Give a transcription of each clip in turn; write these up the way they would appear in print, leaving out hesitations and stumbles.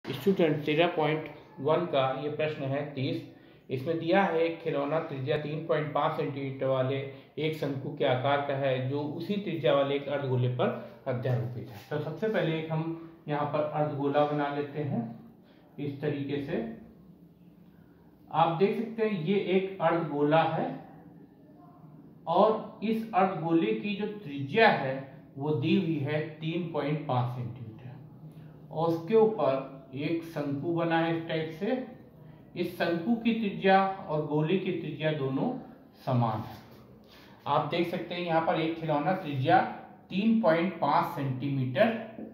Student 13.1 का ये प्रश्न है 30। इसमें दिया है एक खिलौना त्रिज्या 3.5 सेंटीमीटर वाले एक शंकु के आकार का है जो उसी त्रिज्या वाले एक अर्धगोले पर अध्यारोपित है। तो सबसे पहले एक हम यहाँ पर अर्धगोला बना लेते हैं। इस तरीके से आप देख सकते हैं ये एक अर्धगोला है और इस अर्धगोले की जो त्रिज्या है वो दी हुई है 3.5 सेंटीमीटर और उसके ऊपर एक शंकु बना है इस टाइप से। इस शंकु की त्रिज्या और गोले की त्रिज्या दोनों समान है। आप देख सकते हैं यहाँ पर एक खिलौना त्रिज्या 3.5 सेंटीमीटर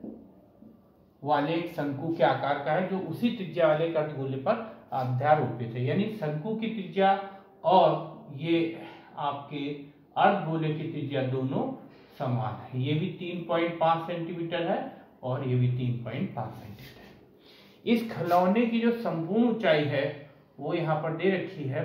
वाले एक शंकु के आकार का है जो उसी त्रिज्या वाले एक अर्धगोले पर अध्यारोपित है। यानी शंकु की त्रिज्या और ये आपके अर्धगोले की त्रिज्या दोनों समान है। ये भी 3.5 सेंटीमीटर है और ये भी 3.5 सेंटीमीटर है। इस खिलौने की जो संपूर्ण ऊंचाई है वो यहाँ पर दे रखी है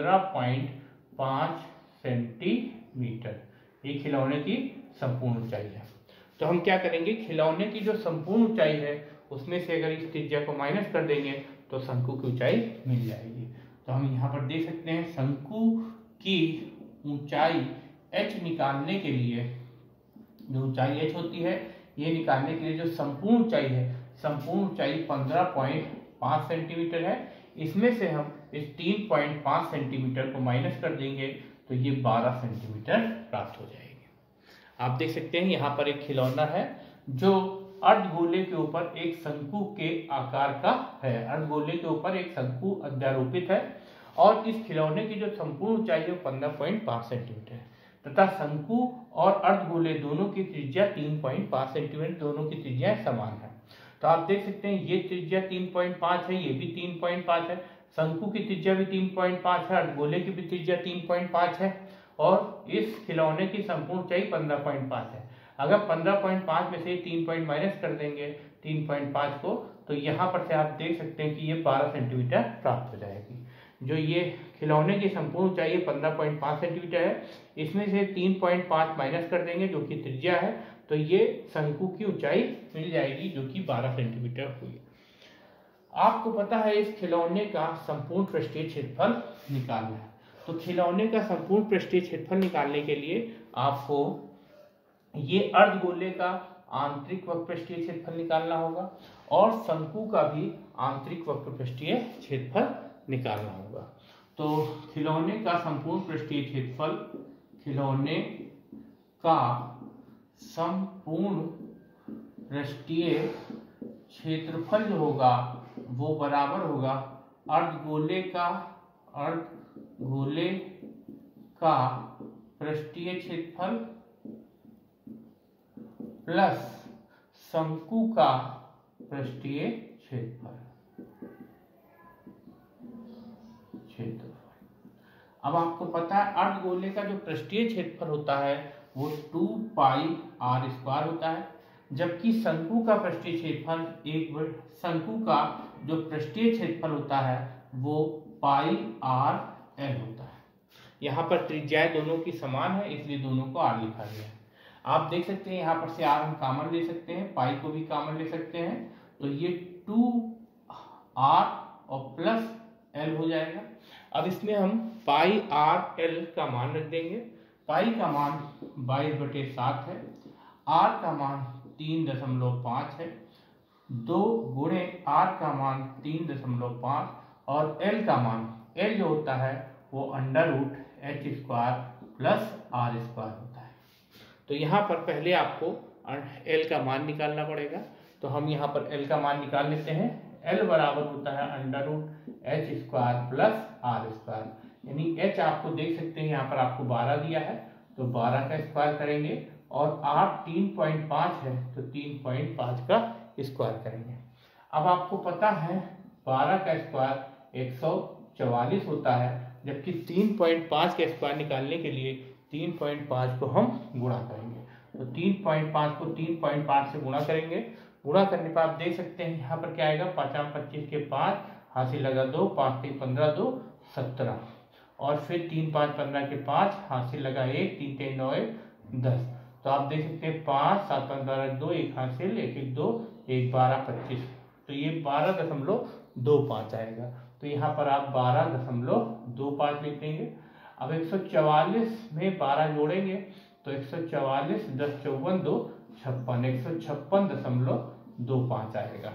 15.5 सेंटीमीटर। ये खिलौने की संपूर्ण ऊंचाई है। तो हम क्या करेंगे, खिलौने की जो संपूर्ण ऊंचाई है उसमें से अगर इस त्रिज्या को माइनस कर देंगे तो शंकु की ऊंचाई मिल जाएगी। तो हम यहाँ पर देख सकते हैं शंकु की ऊंचाई h निकालने के लिए, जो ऊंचाई h होती है ये निकालने के लिए जो संपूर्ण ऊंचाई है, संपूर्ण ऊंचाई 15.5 सेंटीमीटर है। इसमें से हम इस 3.5 सेंटीमीटर को माइनस कर देंगे तो ये 12 सेंटीमीटर प्राप्त हो जाएगी। आप देख सकते हैं यहाँ पर एक खिलौना है जो अर्धगोले के ऊपर एक शंकु के आकार का है। अर्धगोले के ऊपर एक शंकु अध्यारोपित है और इस खिलौने की जो संपूर्ण ऊंचाई है 15.5 सेंटीमीटर है तथा शंकु और अर्धगोले दोनों की त्रिज्या 3.5 सेंटीमीटर, दोनों की त्रिज्या समान है। तो आप देख सकते हैं ये त्रिज्या 3.5 है, ये भी 3.5 है, शंकु की त्रिज्या भी 3.5 है, अर्धगोले की भी त्रिज्या 3.5 है और इस खिलौने की संपूर्ण ऊंचाई 15.5 है। अगर 15.5 में से 3 पॉइंट माइनस कर देंगे 3.5 को तो यहाँ पर से आप देख सकते हैं कि ये 12 सेंटीमीटर प्राप्त हो जाएगी। जो ये खिलौने की संपूर्ण ऊंचाई 15.5 सेंटीमीटर है, इसमें से 3.5 माइनस कर देंगे जो कि त्रिज्या है तो ये शंकु की ऊंचाई मिल जाएगी जो कि 12 सेंटीमीटर हुई। आपको पता है इस खिलौने का संपूर्ण पृष्ठीय क्षेत्रफल निकालना है। तो खिलौने का संपूर्ण पृष्ठीय क्षेत्रफल निकालने के लिए आपको ये अर्धगोले का आंतरिक वक्र पृष्ठीय क्षेत्रफल निकालना होगा और शंकु का भी आंतरिक वक्र पृष्ठीय क्षेत्रफल निकालना होगा। तो खिलौने का संपूर्ण पृष्ठीय क्षेत्रफल, खिलौने का संपूर्ण पृष्ठीय क्षेत्रफल जो होगा वो बराबर होगा अर्धगोले का पृष्ठीय क्षेत्रफल प्लस शंकु का पृष्ठीय क्षेत्रफल। अब आपको पता है अर्धगोले का जो पृष्ठीय क्षेत्रफल होता है वो 2 पाई r स्क्वायर होता है, जबकि शंकु का पृष्ठीय क्षेत्रफल शंकु का जो पृष्ठीय क्षेत्रफल होता है वो पाई r l होता है। यहाँ पर त्रिज्याएं दोनों की समान है इसलिए दोनों को r लिखा गया है। आप देख सकते हैं यहाँ पर से r हम कॉमन ले सकते हैं, पाई को भी कॉमन ले सकते हैं तो ये 2r और प्लस l हो जाएगा। अब इसमें हम पाई r l का मान रख देंगे। पाई का मान 22/7 है, r का मान 3.5 है, 2 गुणे r का मान 3.5 और l का मान, l जो होता है वो √h² प्लस r स्क्वायर होता है। तो यहाँ पर पहले आपको l का मान निकालना पड़ेगा। तो हम यहाँ पर l का मान निकाल लेते हैं। l बराबर होता है √h² प्लस r², यानी h आपको देख सकते हैं यहाँ पर आपको 12 दिया है तो 12 का स्क्वायर करेंगे और r 3.5 है तो 3.5 का स्क्वायर करेंगे। अब आपको पता है 12 का स्क्वायर 144 होता है, जबकि 3.5 का स्क्वायर निकालने के लिए 3.5 को हम गुणा करेंगे। तो 3.5 को 3.5 से गुणा करेंगे। गुणा करने पर आप देख सकते हैं यहाँ पर क्या आएगा, 5 25 के 5 हासिल लगा 2, 5 3 15 2 17 और फिर 3 5 15 के 5 हासिल लगा 1, 3 3 9 1 10। तो आप देख सकते हैं 5 7 5 12 2, 1 हासिल 1 1 2 1 12 25 तो ये 12.25 आएगा। तो यहाँ पर आप 12.25 लिख देंगे। अब 144 में 12 जोड़ेंगे तो 144, 10 चौवन 2 56, 156.25 आएगा।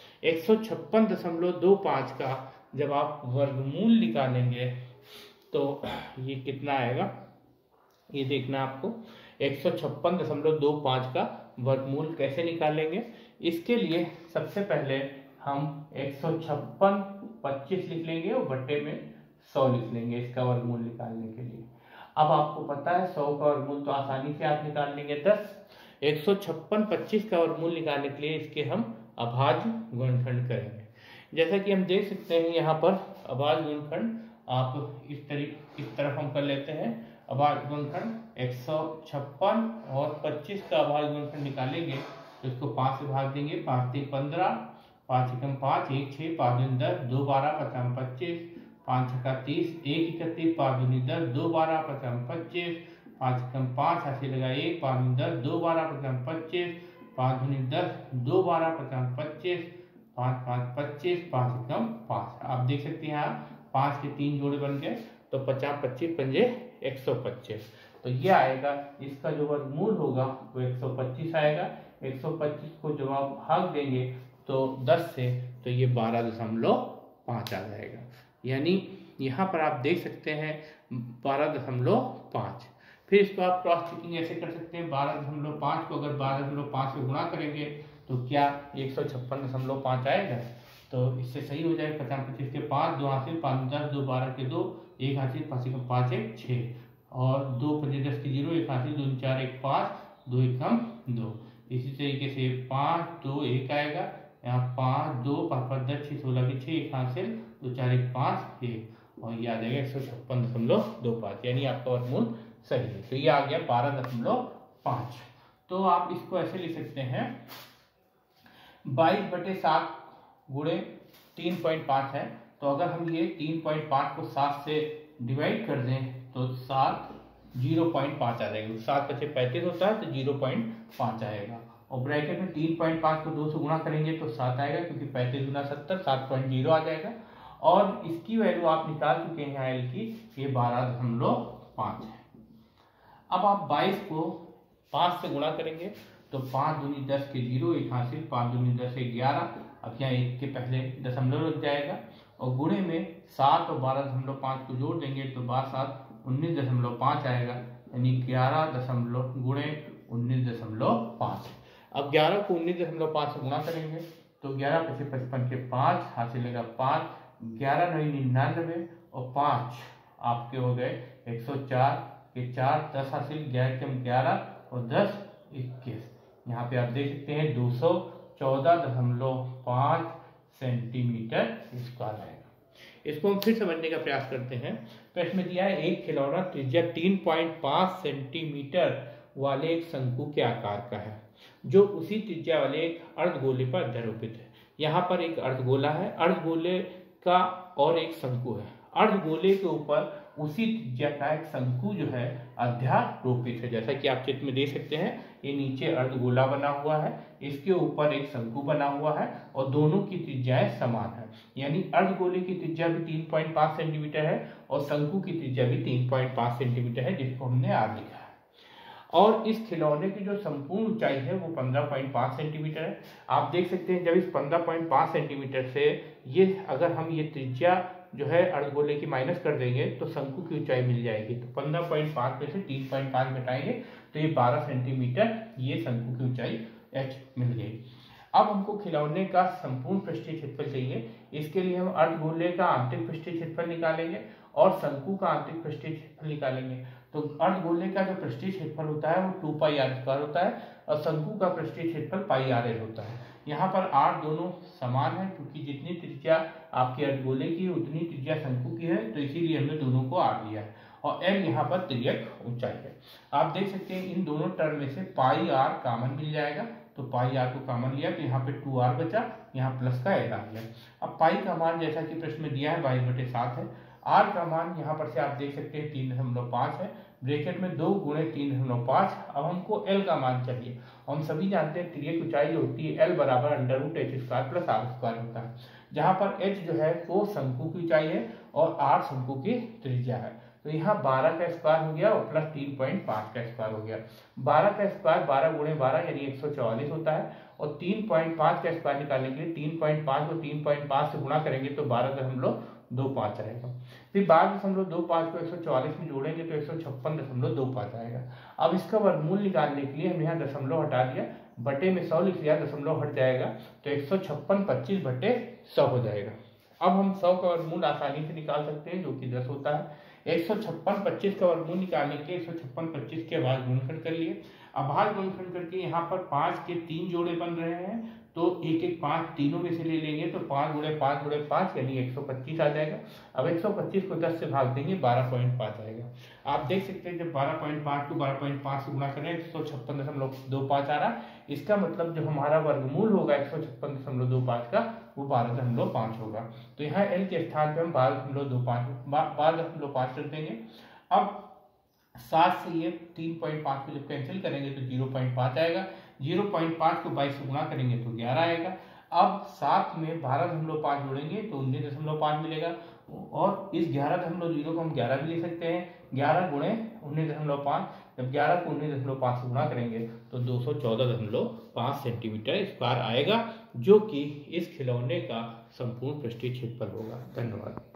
156.25 का जब आप वर्गमूल निकालेंगे तो ये कितना आएगा, ये देखना आपको। 156.25 का वर्गमूल कैसे निकालेंगे, इसके लिए सबसे पहले हम 156.25 लिख लेंगे और बट्टे में 100 लिख लेंगे इसका वर्गमूल निकालने के लिए। अब आपको पता है 100 का वर्गमूल तो आसानी से आप निकाल लेंगे 10। 156.25 का वर्गमूल निकालने के लिए इसके हम अभाज्य गुणनखंड करेंगे। जैसा कि हम देख सकते हैं यहाँ पर अभाज्य गुणनखंड आप इस तरफ हम कर लेते हैं। अभाज्य गुणनखंड 156 और 25 का अभाज्य गुणनखंड निकालेंगे तो इसको 5 से भाग देंगे। 5 3 15, 5 एकम 5, 1 6, 5 दूनी 10, 2 12, 5 25, 5 छक्का 30, 1 31, 5 दूनी 10, 2 12, 5 25, 5 एकम 5, हासिल लगा 1, 5 दूनी 10, 2 12, 5 25, 5 दूनी 10, 2 12, 5 25, 5 5 25, 5 एकम 5। आप देख सकते हैं यहाँ 5 के 3 जोड़े बन गए तो 50 25 पंजे 125। तो ये आएगा, इसका जो वर्गमूल होगा वो 125 आएगा। 125 को जब आप भाग देंगे तो 10 से तो ये 12.5 आ जाएगा। यानी यहाँ पर आप देख सकते हैं 12.5। फिर इसको आप क्रॉस चेकिंग ऐसे कर सकते हैं। 12.5 को अगर 12.5 से गुणा करेंगे तो क्या 156.5 आएगा। तो इससे सही हो जाएगा। 50 25 के 5, 2 हासिल, 5 10, 2 12 के 2, 1 हासिल, 5 एकम 5 1 6 और 2 5 10 के 0, 1 हासिल, 2 4 1 5, 2 एकम 2। इसी तरीके से 5 2 1 आएगा। यहाँ 5 2 5 5 10 6 16 के 6, 1 हासिल, 2 4 1 5 1 और ये आ जाएगा 156.25। यानी आपका वर्गमूल सही है। तो ये आ गया 12.5। तो आप इसको ऐसे लिख सकते हैं 22/7 गुणे 3.5 है। तो अगर हम ये 3.5 को 7 से डिवाइड कर दें तो 7 0.5 आ जाएगा। 7 × 35 होता है तो 0.5 आएगा। और ब्रैकेट में 3.5 को 2 से गुणा करेंगे तो 7 आएगा, क्योंकि 35 गुना 70 7.0 आ जाएगा। और इसकी वैल्यू आप निकाल चुके हैं एल की, ये 12.5 है। अब आप 22 को 5 से गुणा करेंगे तो 5 दूनी 10 के 0, 1 हासिल, 5 दूनी 10 11। अब यहाँ 1 के पहले दशमलव लग जाएगा और गुणे में 7 और 12.5 को जोड़ देंगे तो 12 7 19.5 आएगा। यानी 11 गुणे 19.5। अब 11 को 19.5 से गुणा करेंगे तो 11 × 55 के 5, हासिल लेगा 5, 11 9 99 और 5 आपके हो गए 104 के 4, 10 हासिल, 11 और 10 21। यहाँ पे आप देख सकते हैं 214.5 सेंटीमीटर स्क्वायर आएगा। इसको हम फिर समझने का प्रयास करते हैं। तो इसमें दिया है एक खिलौना त्रिज्या 3.5 सेंटीमीटर वाले एक शंकु के आकार का है, जो उसी त्रिज्या वाले एक अर्धगोले पर अध्यारोपित है। यहाँ पर एक अर्धगोला है, अर्धगोले का और एक शंकु है। अर्धगोले के ऊपर उसी त्रिज्या का एक शंकु जो है अध्यारोपित है। जैसा कि आप चित्र में देख सकते हैं, ये नीचे अर्धगोला बना हुआ है, इसके ऊपर एक शंकु बना हुआ है और दोनों की त्रिज्याएं समान है। यानी अर्धगोले की त्रिज्या भी 3.5 सेंटीमीटर है और शंकु की त्रिज्या भी 3.5 सेंटीमीटर है, जिसको हमने आर लिखा है। और इस खिलौने की जो संपूर्ण ऊंचाई है वो 15.5 सेंटीमीटर है। आप देख सकते हैं जब इस 15.5 सेंटीमीटर से ये अगर हम ये त्रिज्या जो है अर्धगोले की माइनस कर देंगे तो शंकु की ऊंचाई मिल जाएगी। तो 15.5 में से 3.5 घटाएंगे तो ये 12 सेंटीमीटर ये शंकु की ऊंचाई h मिल गई। अब हमको खिलौने का संपूर्ण पृष्ठीय क्षेत्रफल चाहिए। इसके लिए हम अर्धगोले का आंतरिक पृष्ठीय क्षेत्रफल निकालेंगे और शंकु का आंतरिक पृष्ठीय क्षेत्रफल निकालेंगे। तो अर्धगोले का जो पृष्ठीय क्षेत्रफल होता है वो 2πr² होता है और शंकु का पृष्ठीय क्षेत्रफल πrl होता है। यहाँ पर r दोनों समान है, क्योंकि जितनी त्रिज्या आपके अर्धगोले की उतनी त्रिज्या शंकु की है, तो इसीलिए हमने दोनों को r लिया है। और l यहाँ पर तिर्यक ऊंचाई है। आप देख सकते हैं इन दोनों टर्म में से πr कॉमन मिल जाएगा, तो πr को कॉमन लिया तो यहाँ पे 2r बचा, यहाँ प्लस का l आ गया। अब पाई का मान जैसा कि प्रश्न में दिया है 22/7 है। r का मान यहाँ पर से आप देख सकते हैं 3.5 है, ब्रैकेट में 2 गुणे 3.5। अब हमको एल का मान चाहिए। हम सभी जानते हैं त्रिज्या की ऊंचाई जो होती है एल बराबर √h² प्लस r² होता है, जहां पर h जो है वो शंकु की ऊंचाई है और r शंकु की त्रिज्या है। तो यहाँ 12 का स्क्वायर हो गया और प्लस 3.5 का स्क्वायर हो गया। 12 का स्क्वायर 12 गुणे 12 यानी 144 होता है और 3.5 का स्क्वायर निकालने के लिए 3.5 को 3.5 से गुणा करेंगे तो 12.25 रहेगा। फिर 12.25 को 144 में जोड़ेंगे तो 156.25 आएगा। अब इसका वर्गमूल निकालने के लिए हम यहाँ दशमलव हटा दिया, बटे में 100 लिख दिया, दशमलव हट जाएगा तो 156.25 बटे 100 हो जाएगा। अब हम 100 का वर्गमूल आसानी से निकाल सकते हैं जो कि 10 होता है। 156.25 का वर्गमूल निकालने के लिए 156.25 के अभाज्य गुणनखंड कर लिए। अभाज्य गुणनखंड करके यहाँ पर 5 के 3 जोड़े बन रहे हैं तो 5 तीनों में से ले लेंगे तो 5 गुणे 5 गुणे 5 यानी 125 आ जाएगा। अब 125 को 10 से भाग देंगे 12.5 आएगा। आप देख सकते हैं जब 12.5 को 12.5 से गुणा करें 156.25 आ रहा। इसका मतलब जो हमारा वर्गमूल होगा 156.25 का वो 12.5 होगा। तो यहाँ एल के स्थान पे हम 12.5 रख देंगे। अब 7 से ये 3.5 को जब कैंसिल करेंगे तो 0.5 आएगा। 0.5 को 22 से गुणा करेंगे तो 11 आएगा। अब 7 में 12.5 जोड़ेंगे तो 19.5 मिलेगा और इस 11.0 को हम 11 भी ले सकते हैं। 11 गुणे 19.5, जब 11 को 19.5 से गुणा करेंगे तो 214.5 सेंटीमीटर स्क्वायर आएगा, जो कि इस खिलौने का संपूर्ण पृष्ठीय क्षेत्रफल होगा। धन्यवाद।